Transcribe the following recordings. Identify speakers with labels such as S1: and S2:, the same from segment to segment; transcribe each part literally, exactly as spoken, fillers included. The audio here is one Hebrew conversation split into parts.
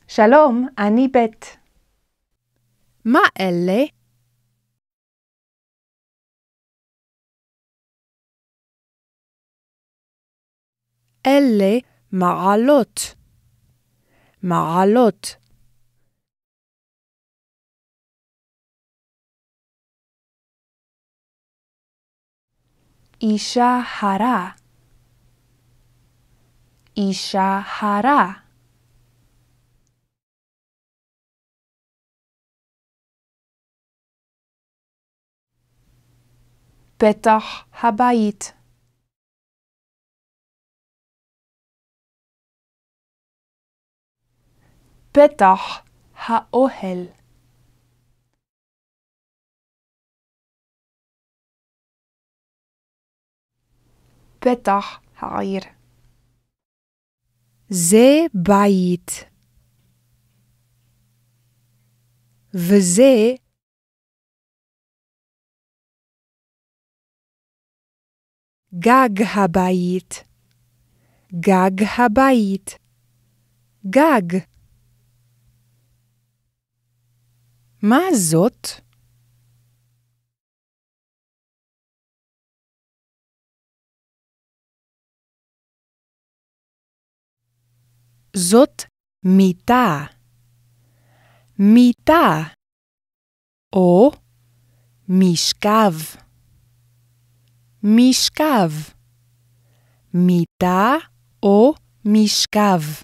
S1: שלום, אני בית.
S2: מה אלה? אלה מעלות. מעלות.
S1: אישה הרה. אישה הרה. פתח הבית. פתח האוהל. פתח העיר.
S2: זה בית. וזה גג הבית. גג הבית. גג. מה זאת? זאת מיטה. מיטה. או משכב. משכב. מיטה או משכב.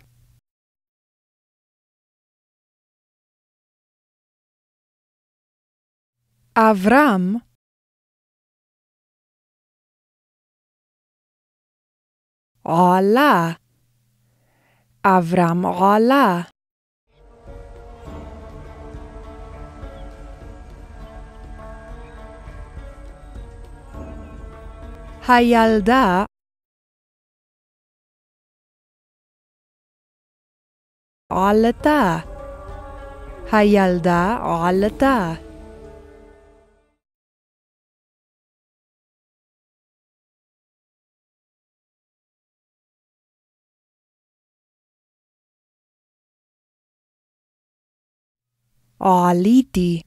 S2: אברהם עלה. אברהם עלה. הילדה עלתה. הילדה עלתה. עליתי.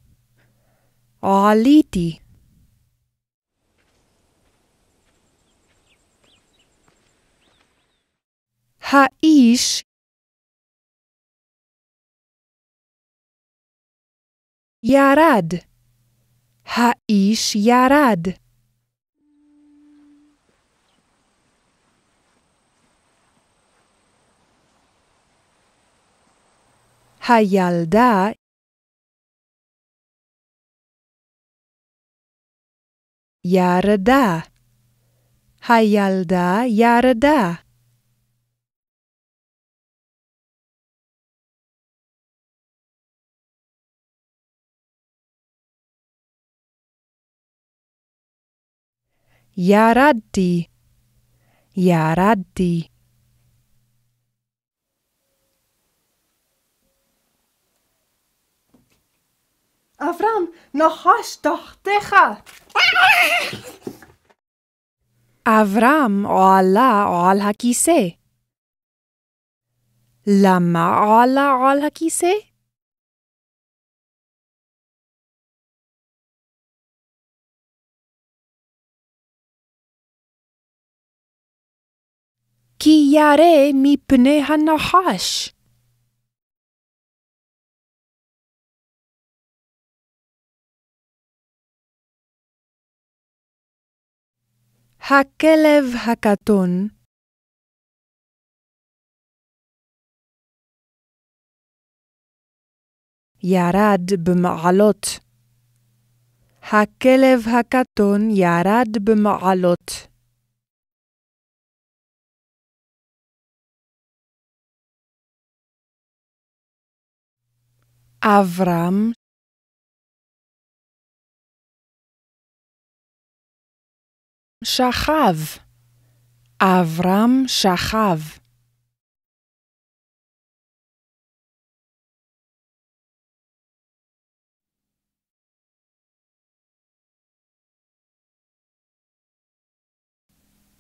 S2: עליתי. האיש ירד. האיש ירד. הילדה ירדה. הילדה ירדה. ירדתי. ירדתי.
S1: אברהם, נחש תחתיך.
S2: אברהם עלה על הכיסא. למה עלה על הכיסא? כי ירא מפני הנחש. הכלב הקטון ירד במעלות. הכלב הקטון ירד במעלות. אברהם שכב. אברהם שכב.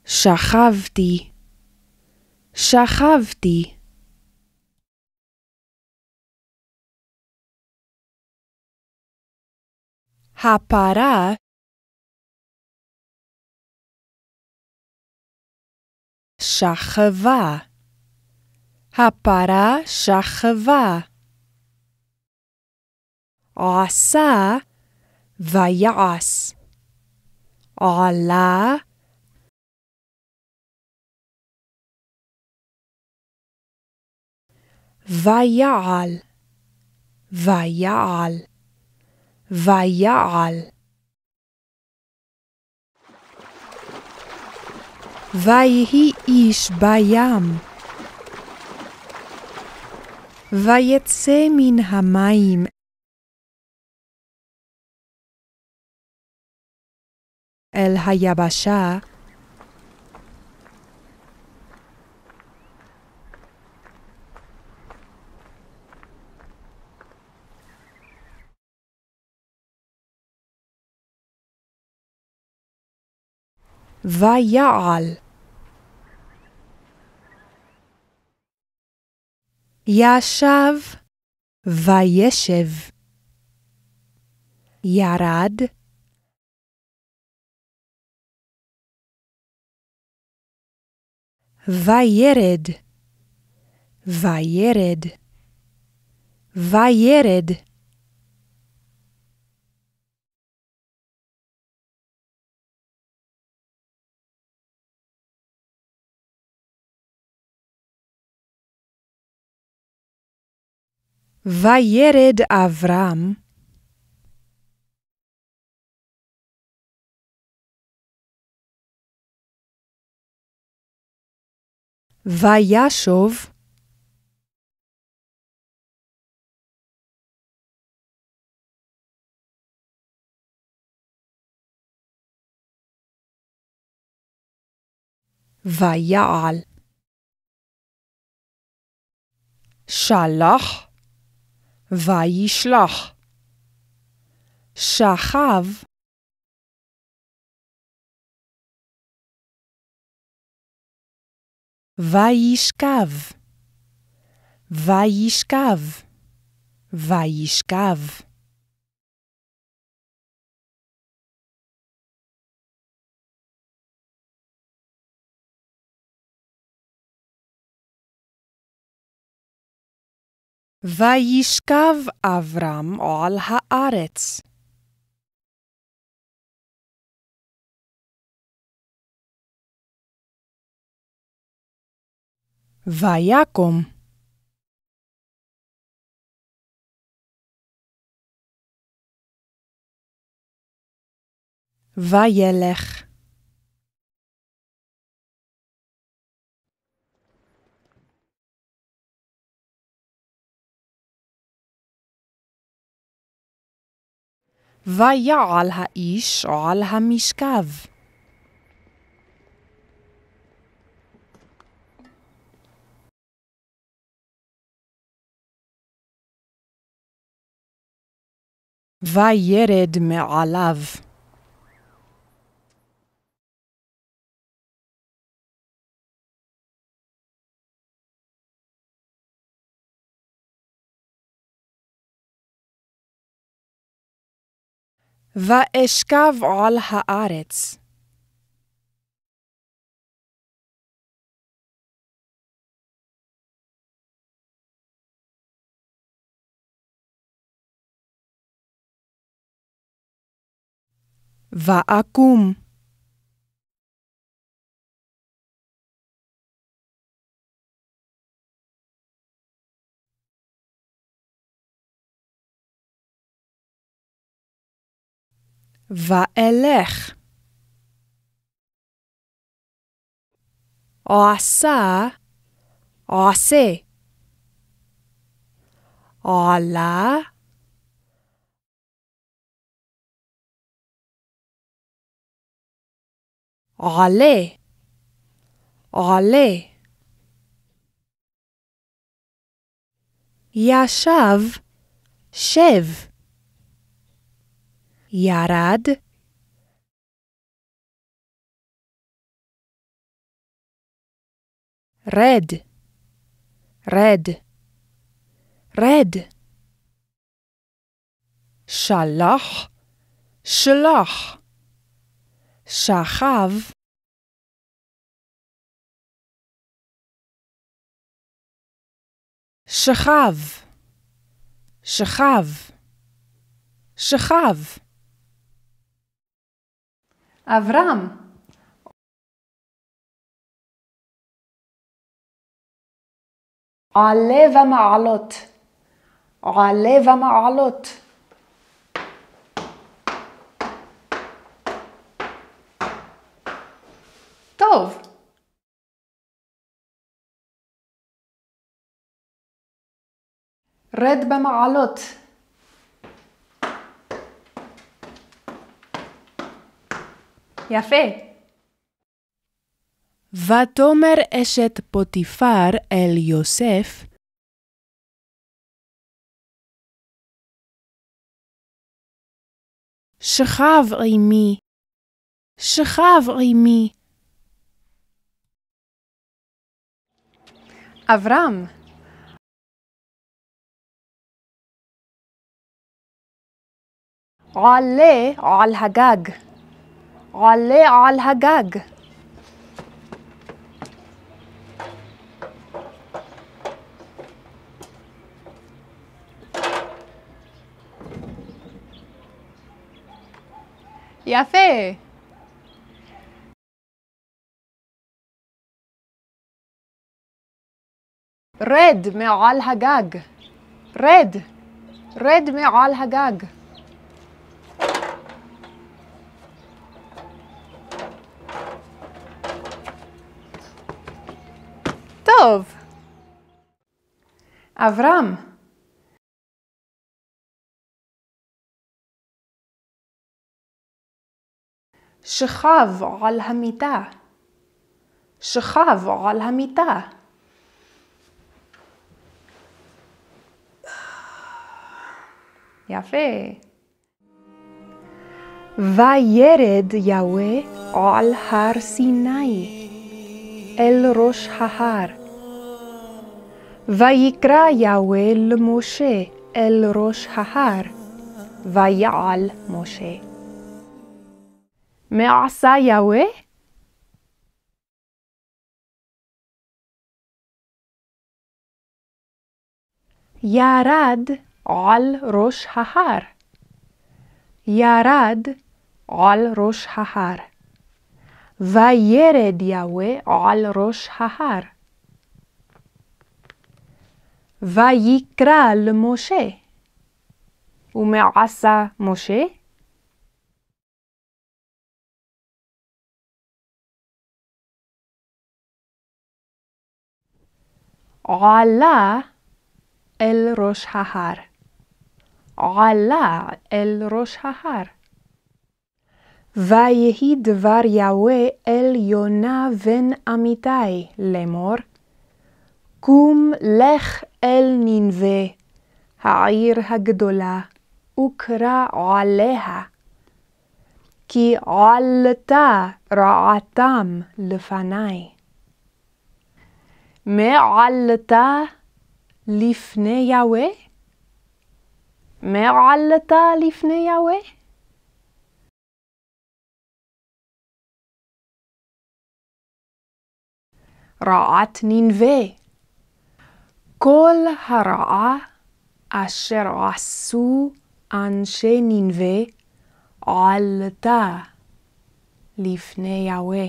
S2: שכבתי. שכבתי. הפרה שכבה. הפרה שכבה. עשה ויעש. עלה ויעל. ויעל. ויעל. ויהי איש בים. ויצא מן המים. אל היבשה. ויעל. ישב וישב. ירד וירד. וירד. וירד. וירד אברהם וישוב ויעל. שלח וישלח. שכב וישכב. וישכב. וישכב. וישכב אברהם על הארץ. ויקום. וילך. ויעל האיש על המשכב. וירד מעליו. ואשכב על הארץ. ואקום. ואלך. עשה. עשה. עלה. עלה. עלה. ישב. שב. ירד. רד. רד. רד. שלח שלח, שכב, שכב, שכב, שכב.
S1: אברהם, עלה ומעלות, עלה ומעלות. טוב. רד במעלות. יפה.
S2: ותאמר אשת פוטיפר אל יוסף, שכב עמי, שכב עמי.
S1: אברהם, עלה על הגג, עלה על הגג. יפה. רד מעל הגג. רד. רד מעל הגג. טוב. אברהם, שכב על המיטה. שכב על המיטה. יפה. וירד יהוה על הר סיני, אל ראש ההר. ויקרא יהוה למשה אל ראש ההר, ויעל משה. מה עשה יהוה? ירד על ראש ההר. ירד על ראש ההר. וירד יהוה על ראש ההר. ויקרא למשה. ומה עשה משה? עלה אל ראש ההר. עלה אל ראש ההר. ויהי דבר יהוה אל יונה בן אמיתי לאמור, קום לך אל נינווה, העיר הגדולה, וקרא עליה, כי עלתה רעתם לפני. מה עלתה לפני יהוה? מה עלתה לפני יהוה? רעת נינווה. כל הרעה אשר עשו אנשי נינווה עלתה לפני יהוה.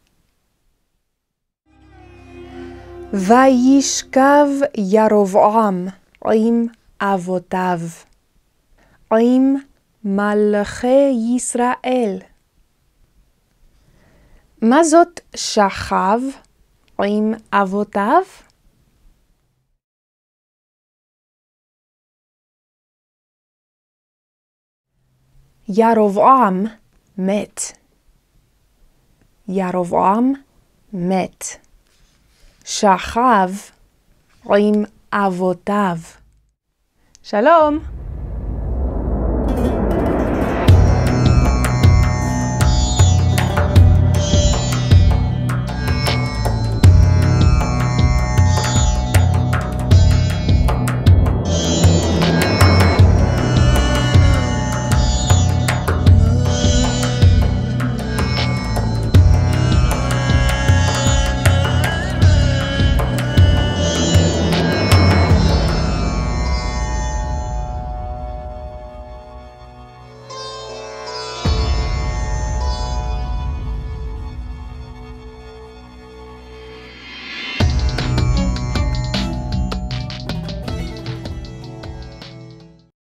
S1: וישכב ירבעם עם אבותיו, עם מלכי ישראל. מה זאת שכב עם אבותיו? ירבעם מת. ירבעם מת. שכב עם אבותיו. שלום.